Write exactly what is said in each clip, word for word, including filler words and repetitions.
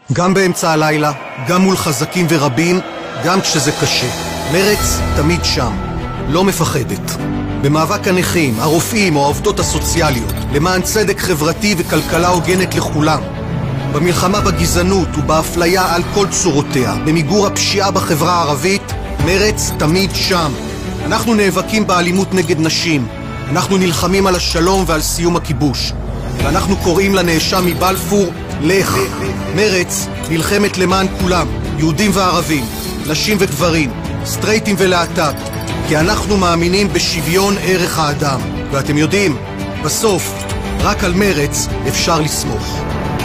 גם באמצע הלילה, גם מול חזקים ורבים, גם כשזה קשה. מרץ תמיד שם, לא מפחדת. במאבק הנכים, הרופאים או העובדות הסוציאליות, למען צדק חברתי וכלכלה הוגנת לכולם. במלחמה בגזענות ובאפליה על כל צורותיה, במיגור הפשיעה בחברה הערבית, מרץ תמיד שם. אנחנו נאבקים באלימות נגד נשים, אנחנו נלחמים על השלום ועל סיום הכיבוש, ואנחנו קוראים לנאשם מבלפור, לך. מרץ נלחמת למען כולם, יהודים וערבים, נשים וגברים, סטרייטים ולהט"ב, כי אנחנו מאמינים בשוויון ערך האדם. ואתם יודעים, בסוף, רק על מרץ אפשר לסמוך.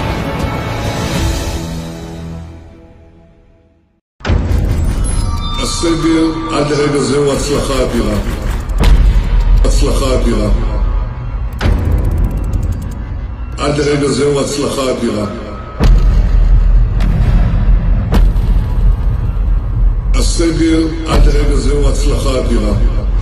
הסגר עד לרגע זה הוא הצלחה אדירה. הצלחה אדירה. עד לרגע זה הוא הצלחה אדירה. הסגר עד לרגע זה הוא הצלחה אדירה.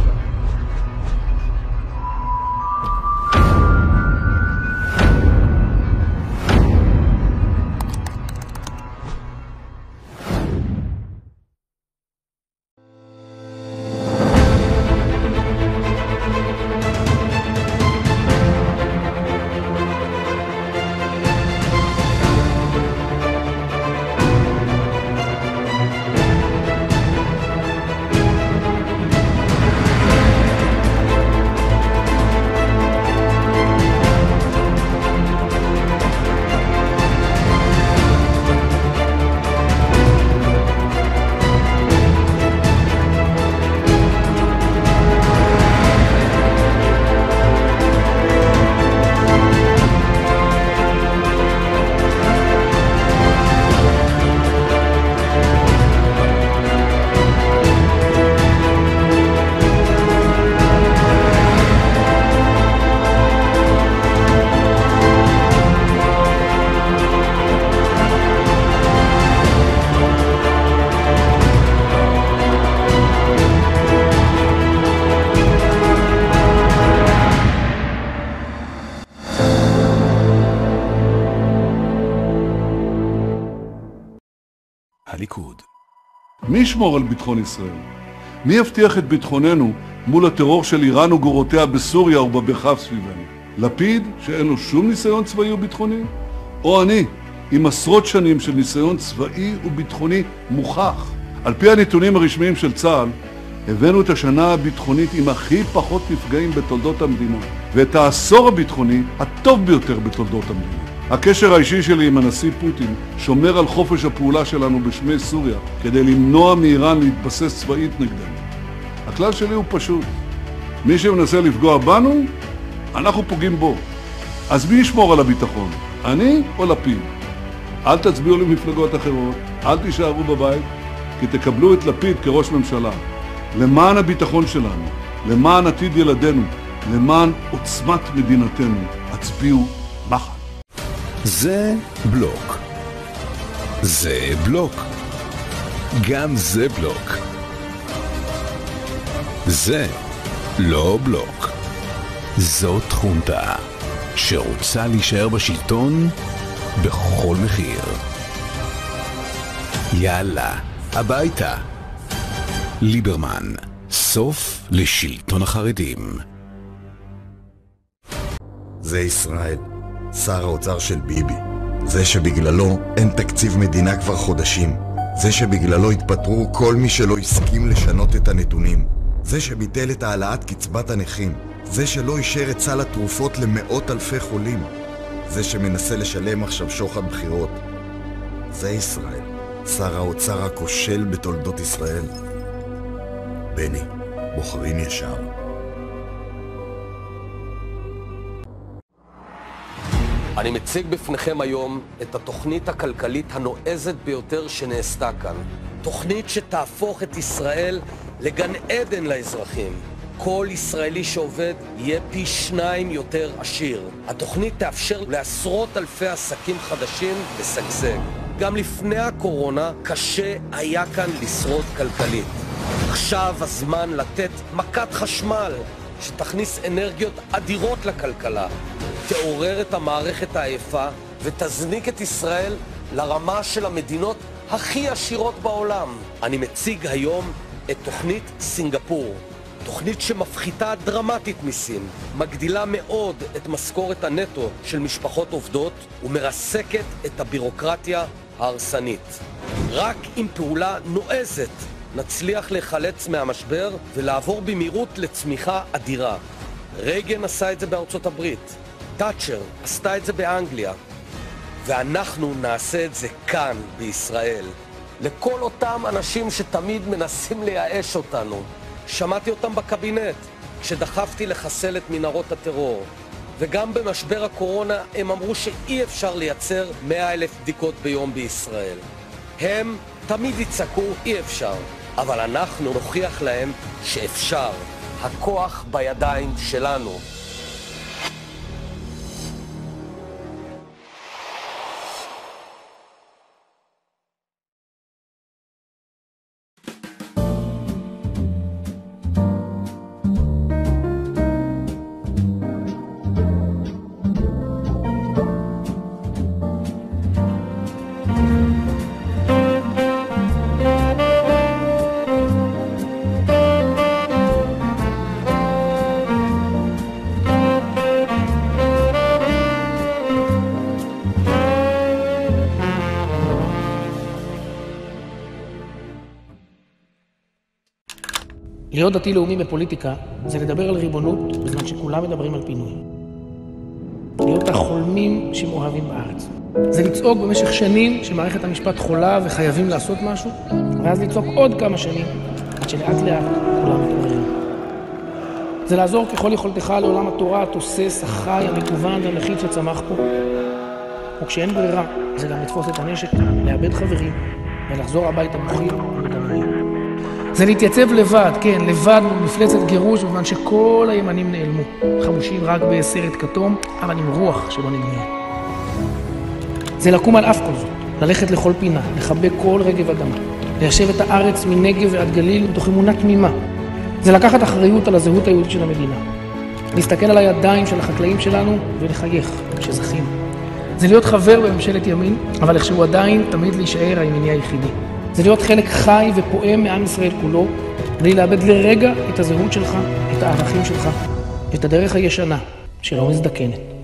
הליכוד. מי ישמור על ביטחון ישראל? מי יבטיח את ביטחוננו מול הטרור של איראן וגורותיה בסוריה ובמרחב סביבנו? לפיד, שאין לו שום ניסיון צבאי וביטחוני? או אני, עם עשרות שנים של ניסיון צבאי וביטחוני מוכח? על פי הנתונים הרשמיים של צה"ל, הבאנו את השנה הביטחונית עם הכי פחות נפגעים בתולדות המדינה, ואת העשור הביטחוני הטוב ביותר בתולדות המדינה. הקשר האישי שלי עם הנשיא פוטין שומר על חופש הפעולה שלנו בשמי סוריה כדי למנוע מאיראן להתבסס צבאית נגדנו. הכלל שלי הוא פשוט. מי שמנסה לפגוע בנו, אנחנו פוגעים בו. אז מי ישמור על הביטחון? אני או לפיד? אל תצביעו למפלגות אחרות, אל תישארו בבית, כי תקבלו את לפיד כראש ממשלה. למען הביטחון שלנו, למען עתיד ילדינו, למען עוצמת מדינתנו, הצביעו מחל. זה בלוק. זה בלוק. גם זה בלוק. זה לא בלוק. זאת חונטה שרוצה להישאר בשלטון בכל מחיר. יאללה, הביתה. ליברמן, סוף לשלטון החרדים. זה ישראל, שר האוצר של ביבי. זה שבגללו אין תקציב מדינה כבר חודשים. זה שבגללו התפטרו כל מי שלא הסכים לשנות את הנתונים. זה שביטל את העלאת קצבת הנכים. זה שלא אישר את סל התרופות למאות אלפי חולים. זה שמנסה לשלם עכשיו שוחד בחירות. זה ישראל, שר האוצר הכושל בתולדות ישראל. בני, בוחרים ישר. אני מציג בפניכם היום את התוכנית הכלכלית הנועזת ביותר שנעשתה כאן. תוכנית שתהפוך את ישראל לגן עדן לאזרחים. כל ישראלי שעובד יהיה פי שניים יותר עשיר. התוכנית תאפשר לעשרות אלפי עסקים חדשים לשגשג. גם לפני הקורונה קשה היה כאן לשרוד כלכלית. עכשיו הזמן לתת מכת חשמל שתכניס אנרגיות אדירות לכלכלה, תעורר את המערכת העייפה ותזניק את ישראל לרמה של המדינות הכי עשירות בעולם. אני מציג היום את תוכנית סינגפור, תוכנית שמפחיתה דרמטית מיסים, מגדילה מאוד את משכורת הנטו של משפחות עובדות ומרסקת את הבירוקרטיה ההרסנית. רק עם פעולה נועזת נצליח לחלץ מהמשבר ולעבור במהירות לצמיחה אדירה. רייגן עשה את זה בארצות הברית, תאצ'ר עשתה את זה באנגליה, ואנחנו נעשה את זה כאן בישראל. לכל אותם אנשים שתמיד מנסים לייאש אותנו, שמעתי אותם בקבינט כשדחפתי לחסל את מנהרות הטרור, וגם במשבר הקורונה הם אמרו שאי אפשר לייצר מאה אלף בדיקות ביום בישראל. הם תמיד יצעקו אי אפשר, אבל אנחנו נוכיח להם שאפשר. הכוח בידיים שלנו. להיות דתי-לאומי בפוליטיקה זה לדבר על ריבונות בזמן שכולם מדברים על פינוי. להיות החולמים שמאוהבים בארץ. זה לצעוק במשך שנים שמערכת המשפט חולה וחייבים לעשות משהו, ואז לצעוק עוד כמה שנים עד שלאט לאט כולם מתעוררים. זה לעזור ככל יכולתך לעולם התורה, התוסס, החי, המגוון והמחיץ שצמח פה. וכשאין ברירה, זה גם לתפוס את הנשק, לאבד חברים ולחזור הביתה מוכיל ומדמיים. זה להתייצב לבד, כן, לבד מפלצת גירוש, בזמן שכל הימנים נעלמו, חמושים רק בסרט כתום, אבל עם רוח שלא נגמר. זה לקום על אף כל זאת, ללכת לכל פינה, לחבק כל רגב אדמה, ליישב את הארץ מנגב ועד גליל מתוך אמונה תמימה. זה לקחת אחריות על הזהות היהודית של המדינה. להסתכל על הידיים של החקלאים שלנו ולחייך שזכינו. זה להיות חבר בממשלת ימין, אבל איכשהו עדיין תמיד להישאר הימיני היחידי. זה להיות חלק חי ופועם מעם ישראל כולו, בלי לאבד לרגע את הזהות שלך, את הערכים שלך, את הדרך הישנה שלא מזדקנת.